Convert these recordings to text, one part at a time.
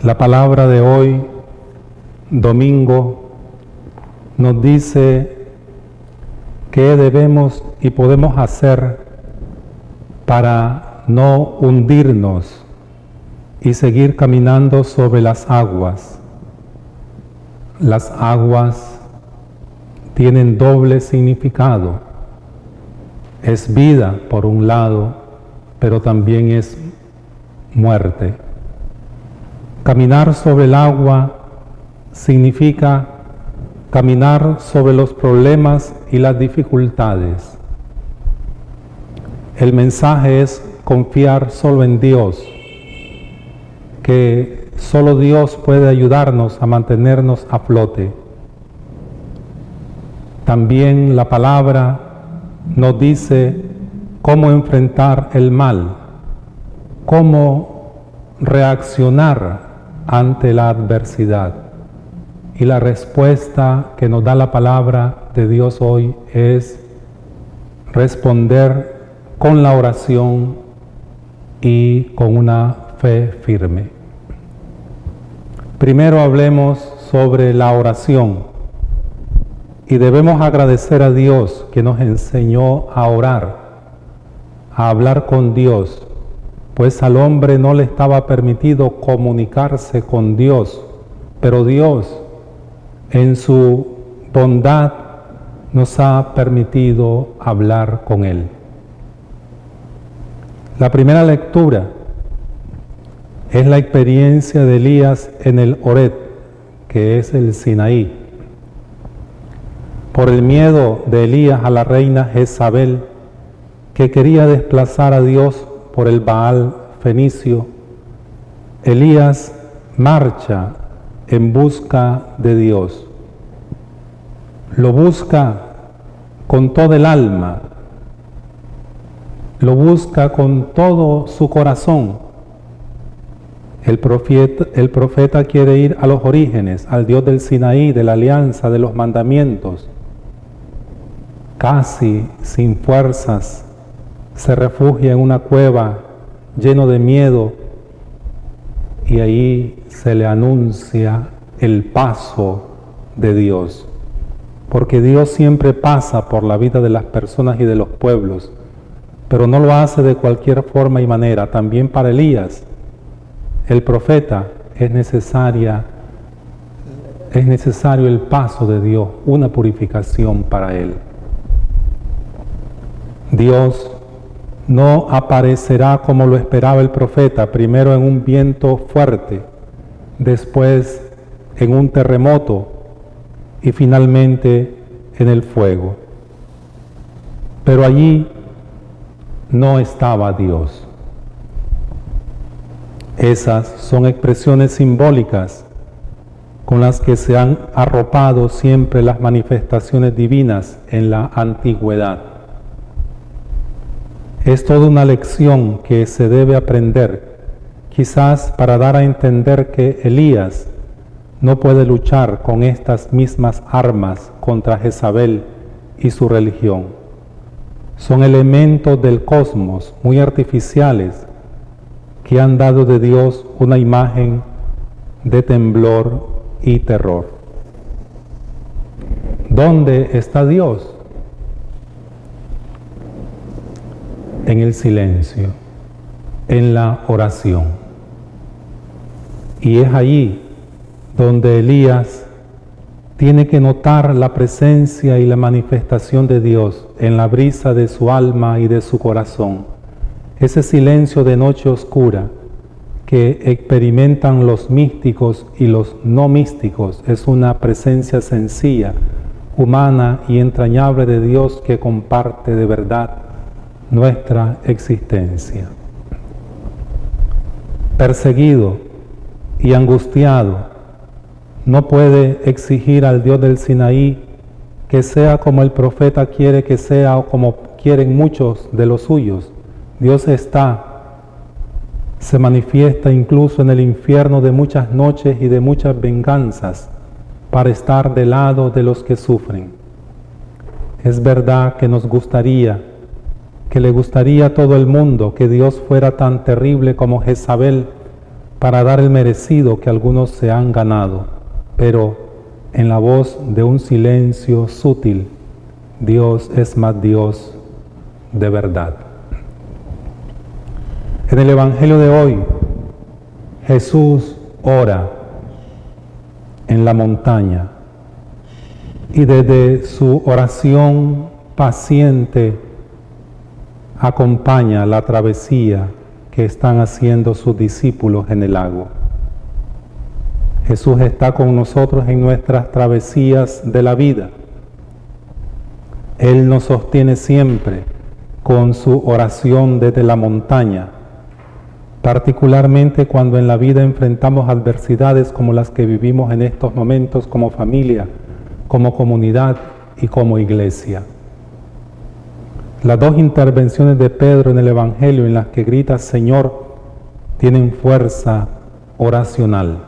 La palabra de hoy, domingo, nos dice qué debemos y podemos hacer para no hundirnos y seguir caminando sobre las aguas. Las aguas tienen doble significado. Es vida por un lado, pero también es muerte. Caminar sobre el agua significa caminar sobre los problemas y las dificultades. El mensaje es confiar solo en Dios, que solo Dios puede ayudarnos a mantenernos a flote. También la palabra nos dice cómo enfrentar el mal, cómo reaccionar ante la adversidad. Y la respuesta que nos da la palabra de Dios hoy es responder con la oración y con una fe firme. Primero hablemos sobre la oración y debemos agradecer a Dios que nos enseñó a orar, a hablar con Dios, pues al hombre no le estaba permitido comunicarse con Dios, pero Dios en su bondad nos ha permitido hablar con Él. La primera lectura es la experiencia de Elías en el Horeb, que es el Sinaí. Por el miedo de Elías a la reina Jezabel, que quería desplazar a Dios por el Baal fenicio, Elías marcha en busca de Dios. Lo busca con todo el alma, lo busca con todo su corazón. El profeta quiere ir a los orígenes, al Dios del Sinaí, de la alianza, de los mandamientos. Casi sin fuerzas, se refugia en una cueva lleno de miedo y ahí se le anuncia el paso de Dios. Porque Dios siempre pasa por la vida de las personas y de los pueblos, pero no lo hace de cualquier forma y manera. También para Elías, el profeta, es necesario el paso de Dios, una purificación para él. Dios no aparecerá como lo esperaba el profeta, primero en un viento fuerte, después en un terremoto y finalmente en el fuego. Pero allí no estaba Dios. Esas son expresiones simbólicas con las que se han arropado siempre las manifestaciones divinas en la antigüedad. Es toda una lección que se debe aprender, quizás para dar a entender que Elías no puede luchar con estas mismas armas contra Jezabel y su religión. Son elementos del cosmos muy artificiales que han dado de Dios una imagen de temblor y terror. ¿Dónde está Dios? En el silencio, en la oración. Y es allí donde Elías tiene que notar la presencia y la manifestación de Dios en la brisa de su alma y de su corazón. Ese silencio de noche oscura que experimentan los místicos y los no místicos es una presencia sencilla, humana y entrañable de Dios que comparte de verdad nuestra existencia. Perseguido y angustiado, no puede exigir al Dios del Sinaí que sea como el profeta quiere que sea o como quieren muchos de los suyos. Dios se manifiesta incluso en el infierno de muchas noches y de muchas venganzas para estar del lado de los que sufren. Es verdad que nos gustaría, que le gustaría a todo el mundo que Dios fuera tan terrible como Jezabel para dar el merecido que algunos se han ganado, pero en la voz de un silencio sutil, Dios es más Dios de verdad. En el Evangelio de hoy, Jesús ora en la montaña y desde su oración paciente acompaña la travesía que están haciendo sus discípulos en el lago. Jesús está con nosotros en nuestras travesías de la vida. Él nos sostiene siempre con su oración desde la montaña, particularmente cuando en la vida enfrentamos adversidades como las que vivimos en estos momentos como familia, como comunidad y como iglesia. Las dos intervenciones de Pedro en el Evangelio en las que grita Señor tienen fuerza oracional.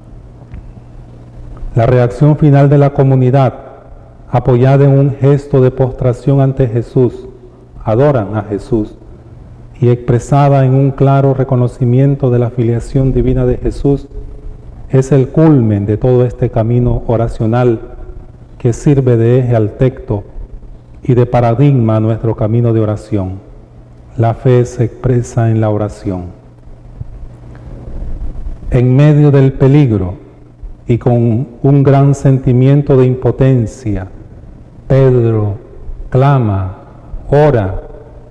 La reacción final de la comunidad, apoyada en un gesto de postración ante Jesús, adoran a Jesús, y expresada en un claro reconocimiento de la filiación divina de Jesús, es el culmen de todo este camino oracional que sirve de eje al texto y de paradigma a nuestro camino de oración. La fe se expresa en la oración. En medio del peligro y con un gran sentimiento de impotencia, Pedro clama, ora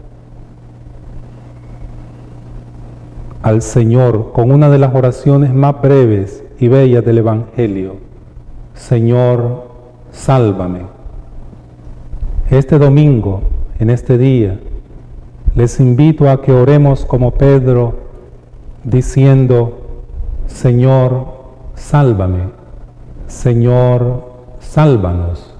al Señor con una de las oraciones más breves y bellas del Evangelio: Señor, sálvame. Este domingo, en este día, les invito a que oremos como Pedro, diciendo: Señor, sálvame. Señor, sálvanos.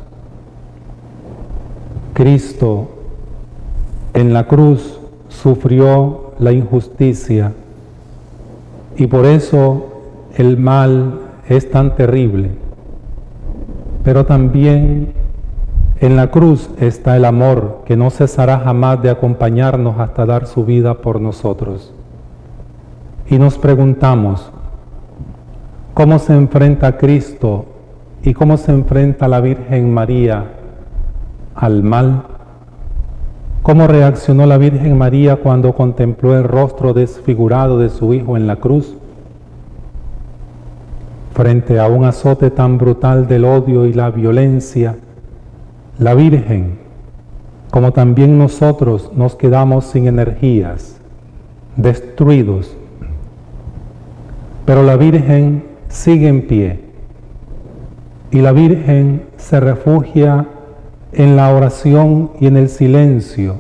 Cristo en la cruz sufrió la injusticia y por eso el mal es tan terrible. Pero también en la cruz está el amor que no cesará jamás de acompañarnos hasta dar su vida por nosotros. Y nos preguntamos, ¿cómo se enfrenta Cristo y cómo se enfrenta la Virgen María al mal? ¿Cómo reaccionó la Virgen María cuando contempló el rostro desfigurado de su Hijo en la cruz? Frente a un azote tan brutal del odio y la violencia, la Virgen, como también nosotros, nos quedamos sin energías, destruidos. Pero la Virgen sigue en pie y la Virgen se refugia en la oración y en el silencio.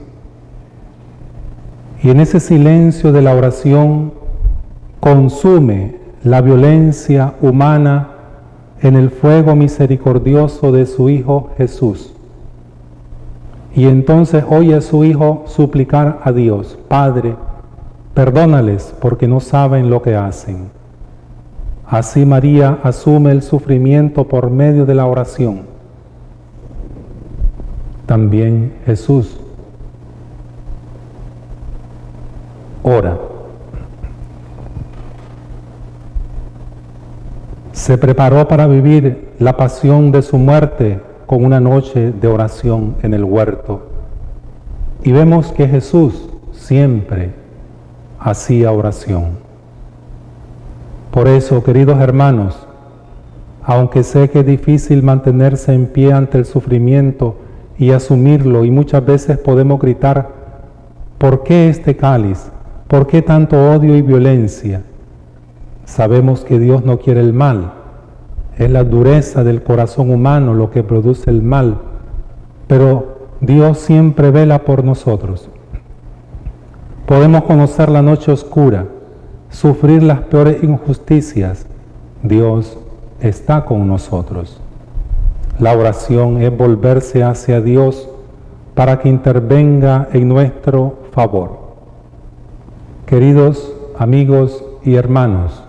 Y en ese silencio de la oración consume la violencia humana en el fuego misericordioso de su Hijo Jesús. Y entonces oye a su Hijo suplicar a Dios: Padre, perdónales porque no saben lo que hacen. Así María asume el sufrimiento por medio de la oración. También Jesús ora. Se preparó para vivir la pasión de su muerte con una noche de oración en el huerto. Y vemos que Jesús siempre hacía oración. Por eso, queridos hermanos, aunque sé que es difícil mantenerse en pie ante el sufrimiento y asumirlo, y muchas veces podemos gritar: ¿por qué este cáliz? ¿Por qué tanto odio y violencia? Sabemos que Dios no quiere el mal. Es la dureza del corazón humano lo que produce el mal, pero Dios siempre vela por nosotros. Podemos conocer la noche oscura, sufrir las peores injusticias. Dios está con nosotros. La oración es volverse hacia Dios para que intervenga en nuestro favor. Queridos amigos y hermanos,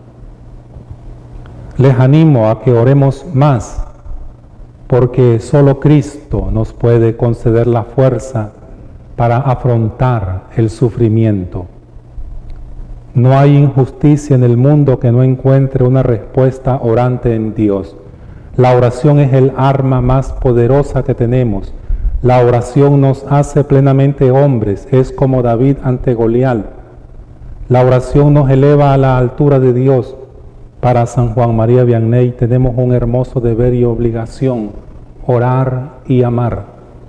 les animo a que oremos más, porque solo Cristo nos puede conceder la fuerza para afrontar el sufrimiento. No hay injusticia en el mundo que no encuentre una respuesta orante en Dios. La oración es el arma más poderosa que tenemos. La oración nos hace plenamente hombres, es como David ante Goliat. La oración nos eleva a la altura de Dios. Para San Juan María Vianney tenemos un hermoso deber y obligación: orar y amar.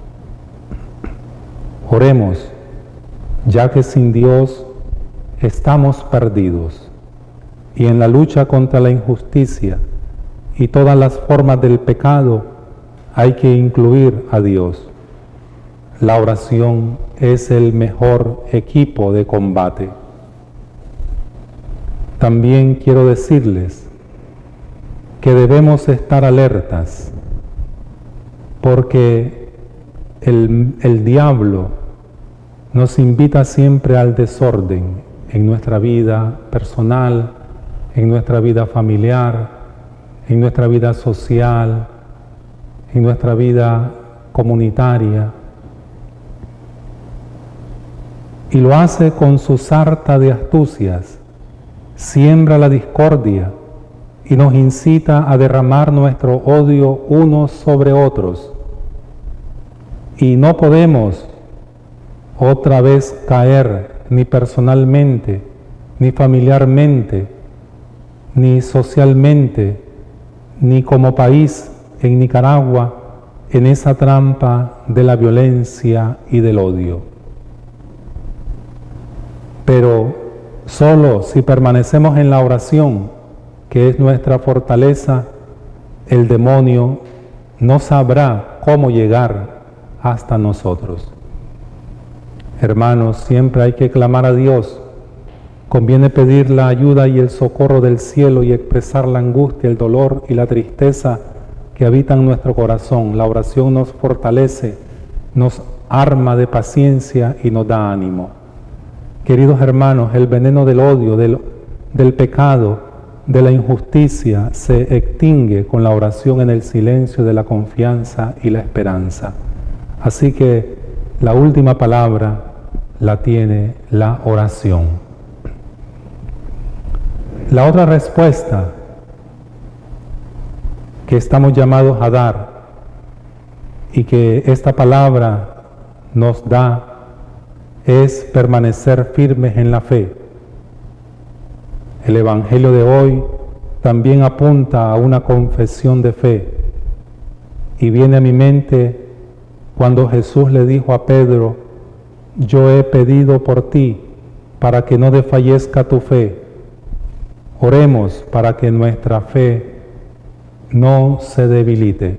Oremos, ya que sin Dios estamos perdidos, y en la lucha contra la injusticia y todas las formas del pecado hay que incluir a Dios. La oración es el mejor equipo de combate. También quiero decirles que debemos estar alertas, porque el diablo nos invita siempre al desorden en nuestra vida personal, en nuestra vida familiar, en nuestra vida social, en nuestra vida comunitaria. Y lo hace con su sarta de astucias. Siembra la discordia y nos incita a derramar nuestro odio unos sobre otros. Y no podemos otra vez caer ni personalmente, ni familiarmente, ni socialmente, ni como país en Nicaragua, en esa trampa de la violencia y del odio. Pero solo si permanecemos en la oración, que es nuestra fortaleza, el demonio no sabrá cómo llegar hasta nosotros. Hermanos, siempre hay que clamar a Dios. Conviene pedir la ayuda y el socorro del cielo y expresar la angustia, el dolor y la tristeza que habitan nuestro corazón. La oración nos fortalece, nos arma de paciencia y nos da ánimo. Queridos hermanos, el veneno del odio, del pecado, de la injusticia se extingue con la oración en el silencio de la confianza y la esperanza. Así que la última palabra la tiene la oración. La otra respuesta que estamos llamados a dar y que esta palabra nos da es permanecer firmes en la fe. El Evangelio de hoy también apunta a una confesión de fe y viene a mi mente cuando Jesús le dijo a Pedro: yo he pedido por ti para que no desfallezca tu fe. Oremos para que nuestra fe no se debilite.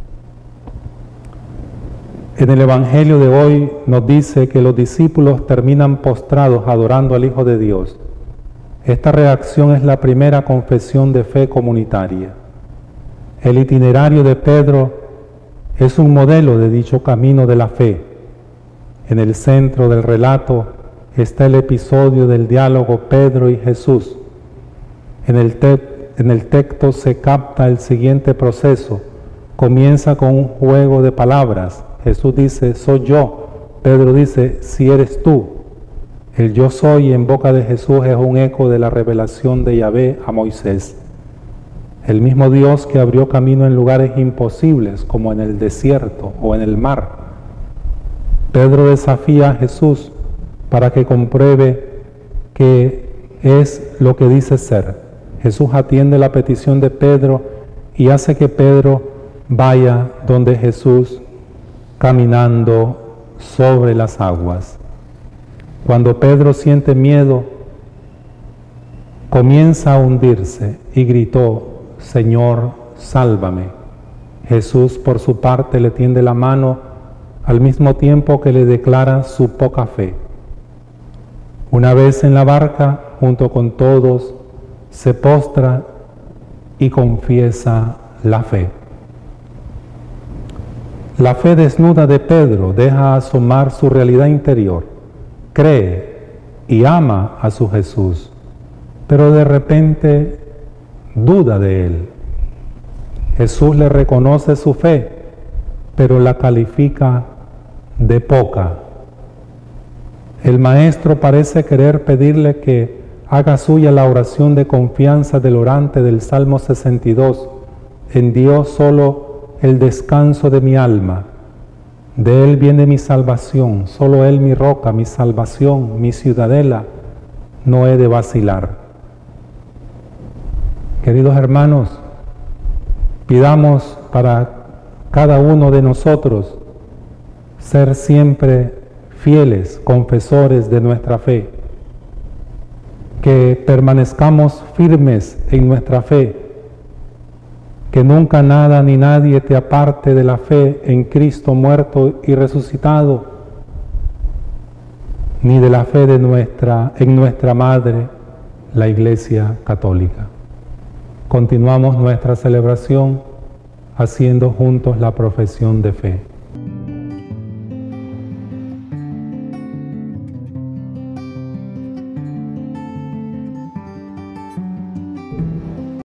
En el Evangelio de hoy nos dice que los discípulos terminan postrados adorando al Hijo de Dios. Esta reacción es la primera confesión de fe comunitaria. El itinerario de Pedro es un modelo de dicho camino de la fe. En el centro del relato está el episodio del diálogo Pedro y Jesús. En el texto se capta el siguiente proceso. Comienza con un juego de palabras. Jesús dice: soy yo. Pedro dice: si eres tú. El yo soy en boca de Jesús es un eco de la revelación de Yahvé a Moisés. El mismo Dios que abrió camino en lugares imposibles, como en el desierto o en el mar. Pedro desafía a Jesús para que compruebe qué es lo que dice ser. Jesús atiende la petición de Pedro y hace que Pedro vaya donde Jesús caminando sobre las aguas. Cuando Pedro siente miedo, comienza a hundirse y gritó: Señor, sálvame. Jesús, por su parte, le tiende la mano al mismo tiempo que le declara su poca fe. Una vez en la barca, junto con todos, se postra y confiesa la fe. La fe desnuda de Pedro deja asomar su realidad interior, cree y ama a su Jesús, pero de repente duda de él. Jesús le reconoce su fe, pero la califica de poca. El maestro parece querer pedirle que haga suya la oración de confianza del orante del Salmo 62, en Dios solo el descanso de mi alma. De Él viene mi salvación, solo Él mi roca, mi salvación, mi ciudadela, no he de vacilar. Queridos hermanos, pidamos para cada uno de nosotros ser siempre fieles confesores de nuestra fe, que permanezcamos firmes en nuestra fe, que nunca nada ni nadie te aparte de la fe en Cristo muerto y resucitado, ni de la fe de en nuestra Madre, la Iglesia Católica. Continuamos nuestra celebración haciendo juntos la profesión de fe.